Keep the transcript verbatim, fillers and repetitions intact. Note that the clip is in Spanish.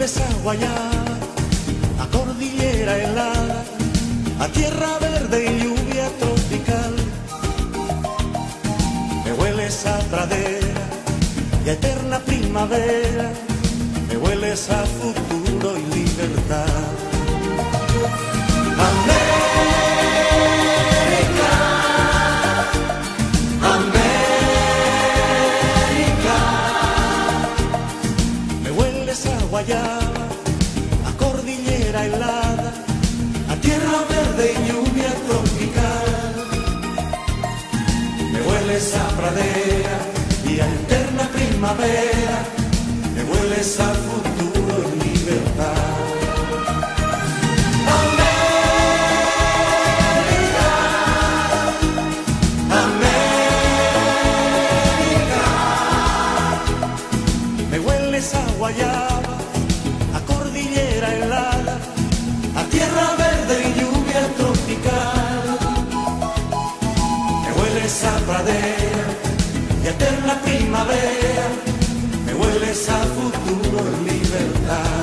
hueles a guayaba, a cordillera helada, a tierra verde y lluvia tropical. Me hueles a pradera y a eterna primavera, me hueles a futuro y libertad. América, América, me hueles a guayaba, a cordillera helada, a tierra verde y lluvia tropical. Me hueles a pradera y a eterna primavera, me hueles a futuro y libertad. América, América, me hueles a guayaba, a cordillera helada, a tierra verde y lluvia tropical. Me hueles a pradera y a eterna primavera, me hueles a futuro en libertad.